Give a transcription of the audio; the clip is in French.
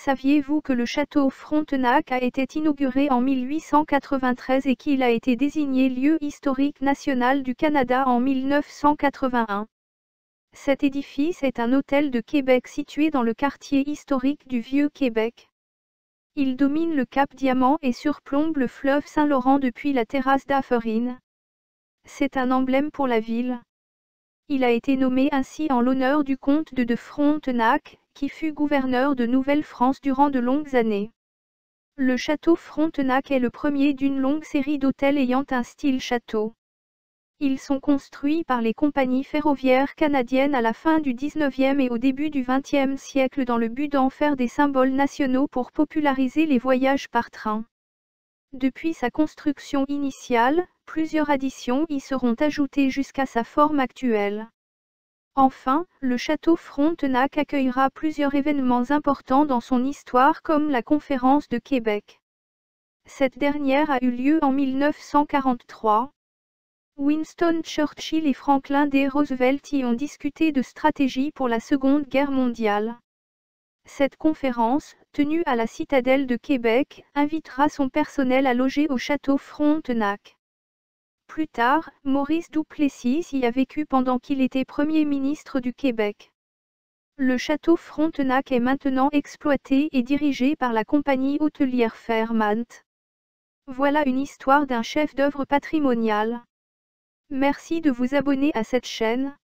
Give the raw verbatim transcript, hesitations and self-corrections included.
Saviez-vous que le château Frontenac a été inauguré en mille huit cent quatre-vingt-treize et qu'il a été désigné lieu historique national du Canada en mille neuf cent quatre-vingt-un? Cet édifice est un hôtel de Québec situé dans le quartier historique du Vieux-Québec. Il domine le cap Diamant et surplombe le fleuve Saint-Laurent depuis la terrasse d'Afferine. C'est un emblème pour la ville. Il a été nommé ainsi en l'honneur du comte de de Frontenac, qui fut gouverneur de Nouvelle-France durant de longues années. Le château Frontenac est le premier d'une longue série d'hôtels ayant un style château. Ils sont construits par les compagnies ferroviaires canadiennes à la fin du dix-neuvième et au début du vingtième siècle dans le but d'en faire des symboles nationaux pour populariser les voyages par train. Depuis sa construction initiale, plusieurs additions y seront ajoutées jusqu'à sa forme actuelle. Enfin, le château Frontenac accueillera plusieurs événements importants dans son histoire comme la Conférence de Québec. Cette dernière a eu lieu en mille neuf cent quarante-trois. Winston Churchill et Franklin D. Roosevelt y ont discuté de stratégie pour la Seconde Guerre mondiale. Cette conférence, tenue à la citadelle de Québec, invitera son personnel à loger au château Frontenac. Plus tard, Maurice Duplessis y a vécu pendant qu'il était Premier ministre du Québec. Le château Frontenac est maintenant exploité et dirigé par la compagnie hôtelière Fairmont. Voilà une histoire d'un chef-d'œuvre patrimonial. Merci de vous abonner à cette chaîne.